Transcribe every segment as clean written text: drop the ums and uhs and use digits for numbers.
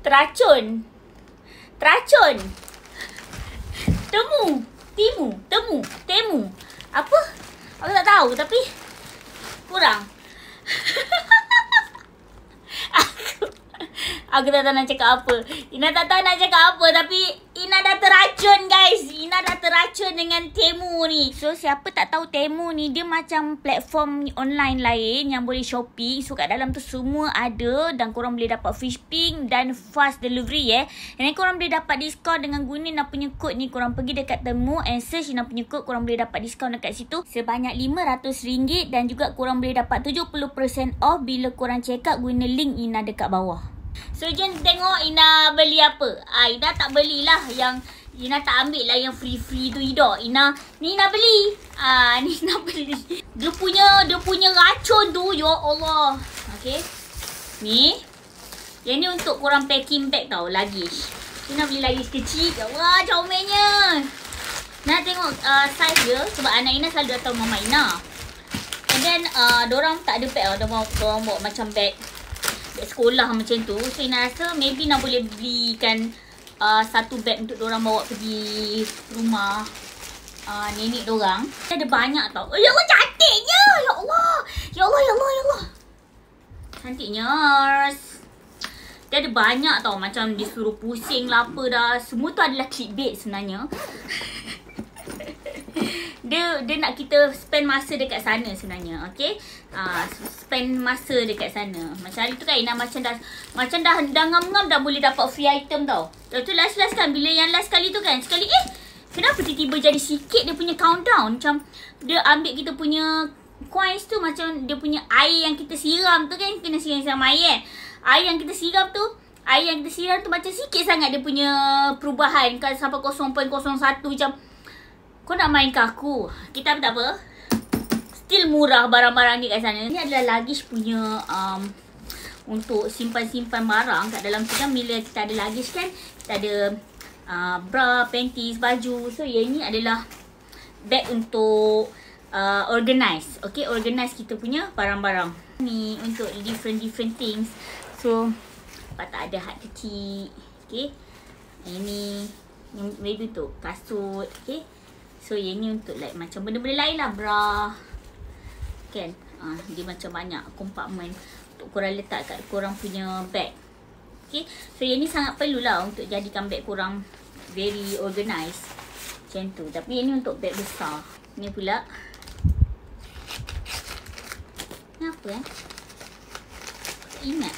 Teracun. Teracun. Temu. Apa? Aku tak tahu tapi kurang. Aku tak tahu nak cakap apa. Ina tak tahu nak cakap apa tapi Ina dah teracun guys. Ina dah teracun dengan Temu ni. So siapa tak tahu Temu ni, dia macam platform online lain yang boleh shopping. So kat dalam tu semua ada dan korang boleh dapat free shipping dan fast delivery And then korang boleh dapat diskaun dengan guna Ina punya kod ni. Korang pergi dekat Temu and search Ina punya kod. Korang boleh dapat diskaun dekat situ sebanyak RM500 dan juga korang boleh dapat 70% off bila korang check out guna link Ina dekat bawah. So jom tengok Ina beli apa. Ina tak belilah yang Ina tak ambil lah yang free-free tu Ida. Ni Ina beli. Ni Ina beli. Dia punya racun tu, ya Allah. Okay. Ni. Yang ni untuk korang packing bag tau, luggage. Ina beli luggage kecil. Ya Allah, comelnya. Nak tengok size dia sebab anak Ina selalu datang mama Ina. And then dorang tak ada bag tau. Dorang bawa macam bag sekolah macam tu. So Ina rasa maybe nak boleh belikan satu bag untuk dorang bawa pergi rumah nenek dorang. Dia ada banyak tau. Ya Allah, cantiknya. Ya Allah. Ya Allah, ya Allah, ya Allah. Cantiknya. Dia ada banyak tau. Macam dia suruh pusing lah apa dah. Semua tu adalah clickbait sebenarnya. Dia nak kita spend masa dekat sana sebenarnya. Okay. Spend masa dekat sana. Macam hari tu kan Ina macam dah ngam-ngam dah boleh dapat free item tau. Lepas tu last kan, bila yang last kali tu kan, sekali kenapa tiba-tiba jadi sikit dia punya countdown. Macam dia ambil kita punya coins tu, macam dia punya air yang kita siram tu kan, kena siram air air yang kita siram tu, macam sikit sangat dia punya perubahan kan, sampai 0.01. Macam kau nak main ke aku? Kita tak apa. Still murah barang-barang ni kat sana. Ni adalah luggage punya untuk simpan-simpan barang kat dalam tu kan. Bila kita ada luggage kan, kita ada bra, panties, baju. So yang ni adalah bag untuk organize. Okay, organize kita punya barang-barang. Ni untuk different things. So tak ada hat kecil. Okay. Ini maybe untuk kasut. Okay. So yang ni untuk like macam benda-benda lain lah, bra. Kan? Dia macam banyak kompartmen untuk korang letak kat korang punya bag. Okay. So yang ni sangat perlulah untuk jadikan bag korang very organised. Macam tu. Tapi yang ni untuk bag besar. Ni pula. Ni apa tak ingat.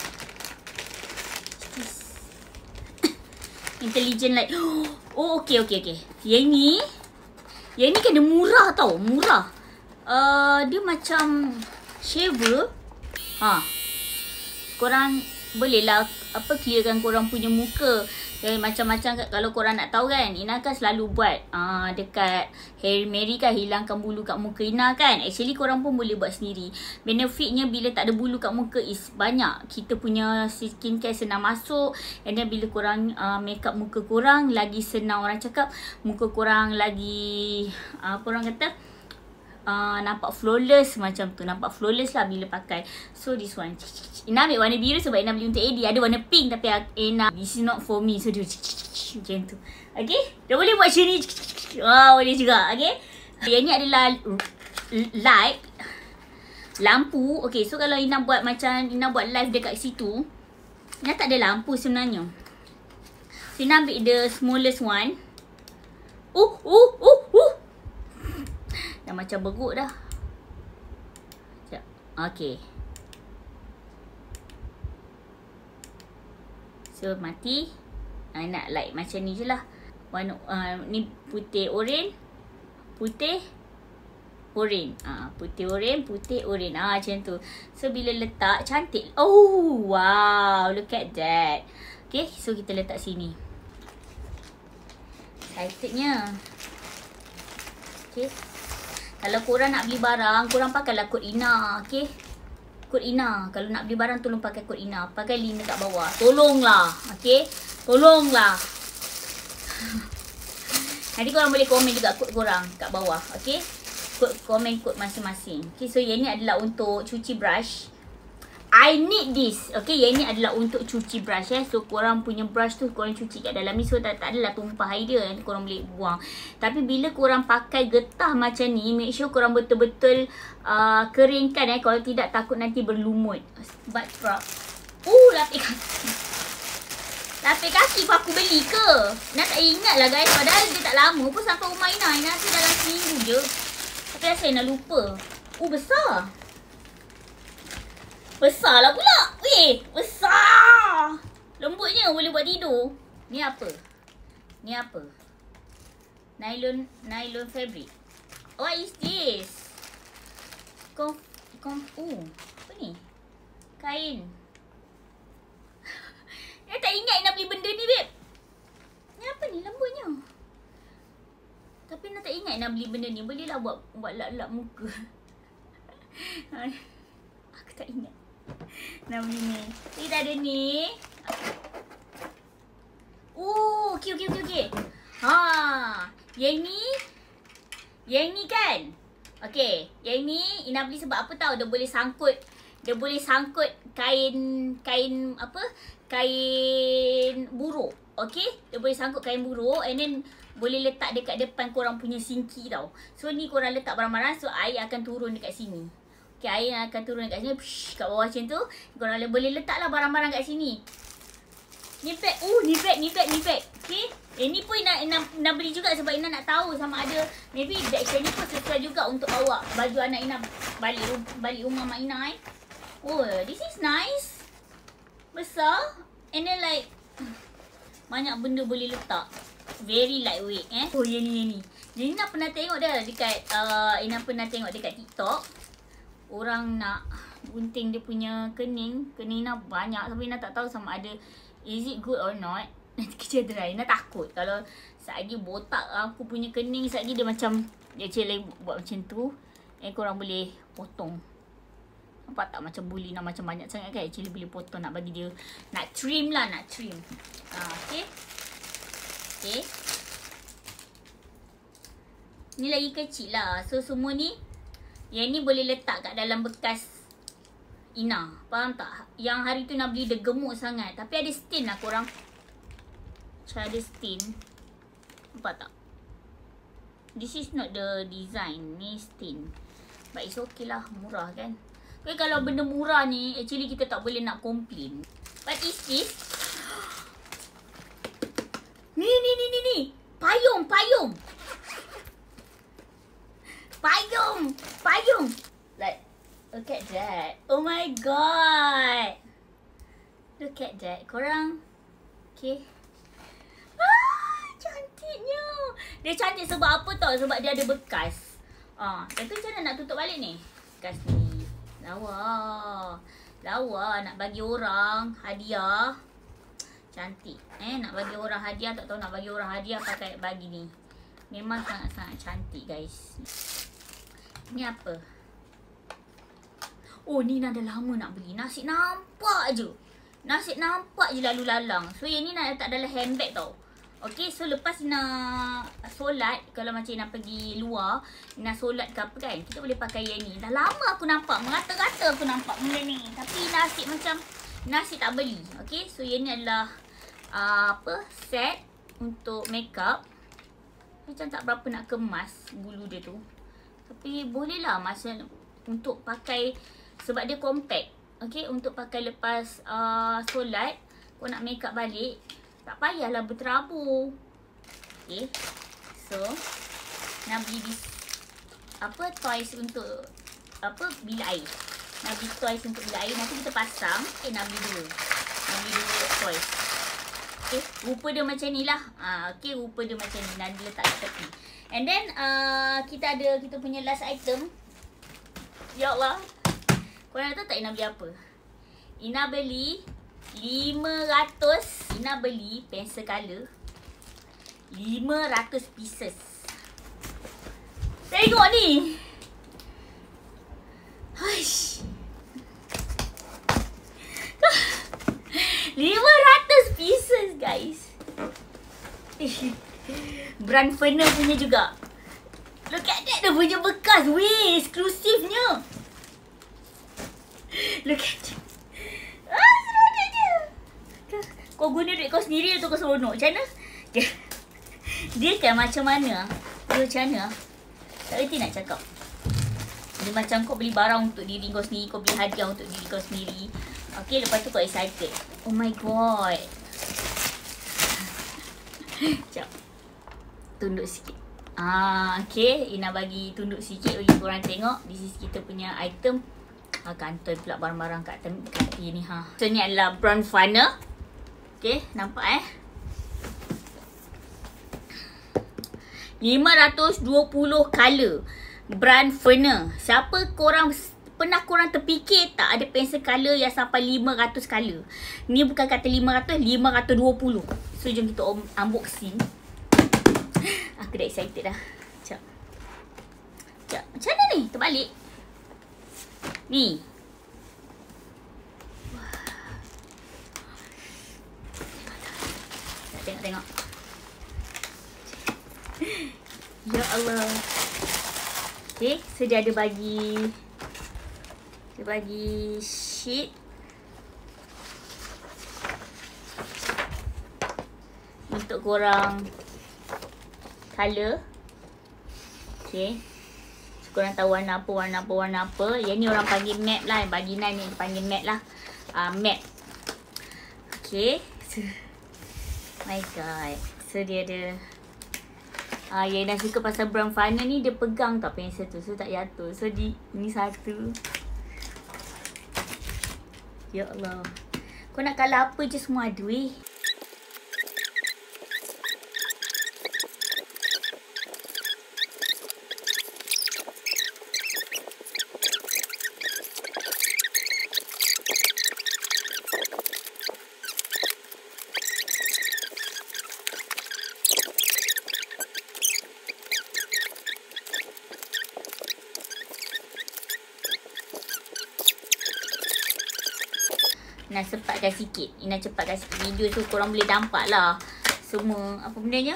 Intelligent like. Oh okay. Yang ni kan dia murah tau. Murah. Dia macam shaver. Korang boleh lah clearkan korang punya muka. Macam-macam kalau korang nak tahu kan, Ina kan selalu buat dekat Hair Mary kan, hilangkan bulu kat muka Ina kan. Actually korang pun boleh buat sendiri. Benefitnya bila tak ada bulu kat muka is banyak. Kita punya skincare senang masuk. And then bila korang make up muka korang, lagi senang, orang cakap muka korang lagi apa orang kata, nampak flawless macam tu. Nampak flawless lah bila pakai. So this one, Ina ambil warna biru sebab Ina beli untuk AD. Ada warna pink tapi Ina, this is not for me. So dia macam tu. Okay. Dah boleh buat macam ni. Boleh juga. Okay. Yang ni adalah light, lampu. Okay. So kalau Ina buat macam Ina buat live dekat situ, Ina tak ada lampu sebenarnya. So Ina ambil the smallest one. Dah macam beruk dah. Sekejap. Okay. So mati. Nak light macam ni je lah. Warna ni putih oren. Putih oren. Putih oren, putih oren. Macam tu. So bila letak cantik. Oh wow, look at that. Okay, so kita letak sini. Excitednya. Okay. Kalau korang nak beli barang, korang pakailah kod Ina. Okay. Kod Ina. Kalau nak beli barang, tolong pakai kod Ina. Pakai link dekat bawah. Tolonglah. Okay. Tolonglah. Nanti korang boleh komen juga kod korang kat bawah. Okay. Komen kod masing-masing. Okay. So yang ni adalah untuk cuci brush. I need this. Okay, yang ni adalah untuk cuci brush So korang punya brush tu korang cuci kat dalam ni. So tak adalah tumpah air dia, nanti korang boleh buang. Tapi bila korang pakai getah macam ni, make sure korang betul-betul keringkan Kalau tidak takut nanti berlumut. Butt scrub. Lapik kaki. Lapik kaki pun aku beli ke? Ina tak ingat lah guys. Padahal dia tak lama pun sampai rumah Ina. Ina rasa dalam seminggu je. Tapi rasa Ina lupa. Besar. Besar lah pula. Weh, besar. Lembutnya boleh buat tidur. Ni apa? Ni apa? Nylon fabric. What is this? Apa ni? Kain. Saya tak ingat nak beli benda ni, babe. Ni apa ni lembutnya? Tapi nak tak ingat nak beli benda ni. Bolehlah buat lap-lap muka. Aku tak ingat nak beli ni. Kita ada ni. Okay. Yang ni kan? Okay. Yang ni Ina beli sebab apa tahu? Dia boleh sangkut kain apa? Kain buruk. Okay? Dia boleh sangkut kain buruk and then boleh letak dekat depan korang punya sinki tau. So ni korang letak barang-barang, so air akan turun dekat sini. Okay, air akan turun dekat sini. Kat bawah macam tu. Korang boleh letaklah barang-barang kat sini. Ni bag. Ni bag. Okay. Ni pun nak beli juga sebab Ina nak tahu sama ada maybe bag macam ni pun sesuai juga untuk bawa baju anak Ina balik rumah mak Ina this is nice. Besar. And then like banyak benda boleh letak. Very lightweight yang ni. Jadi Ina pernah tengok dah dekat Ina pernah tengok dekat TikTok. Orang nak gunting dia punya kening Ina banyak. Tapi Ina tak tahu sama ada is it good or not. Nanti kerja dry. Ina takut kalau sekejap botak aku punya kening, sekejap dia macam dia actually buat macam tu. Korang boleh potong. Nampak tak macam bully nak macam banyak sangat kan? Actually boleh potong, nak bagi dia, nak trim. Okay. Ni lagi kecil lah. So semua ni, yang ni boleh letak kat dalam bekas Ina. Faham tak? Yang hari tu nak beli dia gemuk sangat. Tapi ada stain lah korang. Macam ada stain. Nampak tak? This is not the design. Ni stain. But it's okay lah. Murah kan? Okay, kalau benda murah ni, actually kita tak boleh nak complain. What is this? Ni. Payung. Like, look at that. Oh my god. Look at that. Korang. Okay. Cantiknya. Dia cantik sebab apa tau? Sebab dia ada bekas. Tapi macam mana nak tutup balik ni? Bekas ni. Lawa. Nak bagi orang hadiah. Cantik. Nak bagi orang hadiah. Tak tahu nak bagi orang hadiah pakai bagi ni. Memang sangat-sangat cantik guys. Ni apa? Ni dah lama nak beli. Nasi nampak je lalu lalang. So yang ni nak letak dalam handbag tau. Okay, so lepas nak solat, kalau macam nak pergi luar, nak solat ke apa kan, kita boleh pakai yang ni. Dah lama aku nampak, merata-rata aku nampak benda ni. Tapi nasi tak beli. Okay, so yang ni adalah set untuk makeup. Macam tak berapa nak kemas bulu dia tu. Tapi boleh lah masa untuk pakai, sebab dia compact. Okay, untuk pakai lepas solat, kau nak makeup balik, tak payahlah berterabur. Okay, so nak beli toys untuk bilik air. Nak beli toys untuk bilik air. Nanti kita pasang. Okay, nak beli dulu toys. Okay, rupa dia macam ni lah. Okay, rupa dia macam ni. Nanti letak kat tepi. And then kita punya last item. Ya Allah, korang tahu tak Ina beli apa? Ina beli 500. Ina beli pencil colour 500 pieces. Tengok ni. Hush. 500 pieces guys. Brand Ferner punya juga. Look at that, dia punya bekas. Weh, eksklusifnya. Look at that. kau guna duit kau sendiri untuk kau seronok. Macam mana? Dia kan macam mana? Dia macam mana? Tak reti nak cakap. Dia macam kau beli barang untuk diri kau sendiri. Kau beli hadiah untuk diri kau sendiri. Okay, lepas tu kau excited. Oh my god. Sekejap. Tunduk sikit. Okay, Ina bagi tunduk sikit bagi korang tengok. This is kita punya item. Kantoi pula barang-barang kat tepi ni. So ni adalah brown funnel. Okay, nampak 520 color brand funnel. Siapa korang pernah korang terfikir tak ada pensel color yang sampai 500 color? Ni bukan kata 500, 520. So jom kita unboxing. Aku dah excited dah. Sekejap. Macam mana ni? Terbalik. Ni. Tengok. Ya Allah. Okay, so dia ada bagi sheet untuk korang color. Okay, so korang tahu warna apa. Yang ni orang panggil map lah. Yang bagi Nan ni panggil map lah. Map. Okay, so my god. So dia ada yang dah suka pasal brown funnel ni, dia pegang tak pensel tu, so tak jatuh. So ni satu. Ya Allah. Kau nak colour apa je semua ada weh. Ina cepatkan sikit. Video tu korang boleh nampak lah semua apa bendanya.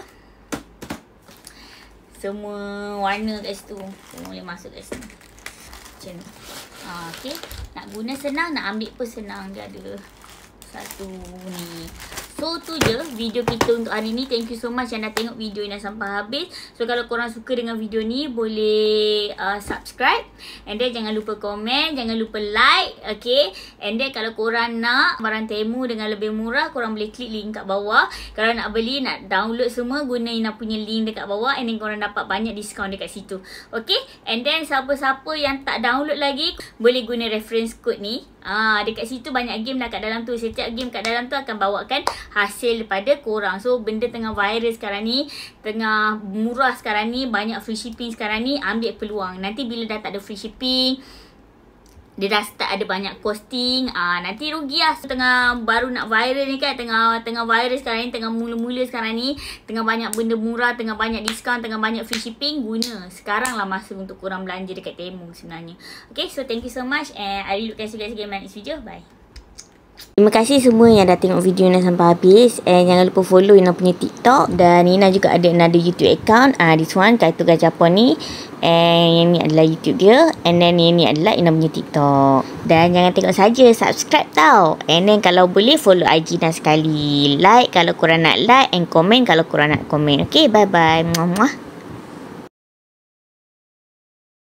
Semua warna kat situ. Korang boleh masuk kat situ. Macam ni. Okay. Nak guna senang, nak ambil pun senang. Dia ada satu ni. So tu je video kita untuk hari ni. Thank you so much yang dah tengok video ni sampai habis. So kalau korang suka dengan video ni, boleh subscribe. And then jangan lupa komen, jangan lupa like. Okay. And then kalau korang nak barang Temu dengan lebih murah, korang boleh klik link kat bawah. Kalau nak beli, nak download semua, guna Ina punya link dekat bawah. And then korang dapat banyak diskaun dekat situ. Okay. And then siapa-siapa yang tak download lagi, boleh guna reference code ni. Dekat situ banyak game lah kat dalam tu. Setiap game kat dalam tu akan bawakan hasil daripada korang. So benda tengah viral sekarang ni, tengah murah sekarang ni, banyak free shipping sekarang ni. Ambil peluang. Nanti bila dah tak ada free shipping, dia dah start ada banyak costing, nanti rugi lah. So, tengah baru nak viral ni kan, tengah viral sekarang ni, tengah mula-mula sekarang ni, tengah banyak benda murah, tengah banyak diskaun, tengah banyak free shipping. Guna sekarang lah masa untuk korang belanja dekat Temu sebenarnya. Okay, so thank you so much and I really look forward to see you guys in my next video. Bye. Terima kasih semua yang dah tengok video Ina sampai habis. And jangan lupa follow Ina punya TikTok. Dan Ina juga ada another YouTube account. This one, Kaitu Gajapon ni. And yang ni adalah YouTube dia. And then yang ni adalah Ina punya TikTok. Dan jangan tengok saja, subscribe tau. And then kalau boleh follow IG Ina sekali. Like kalau korang nak like, and komen kalau korang nak komen. Okay, bye-bye. Muah-muah.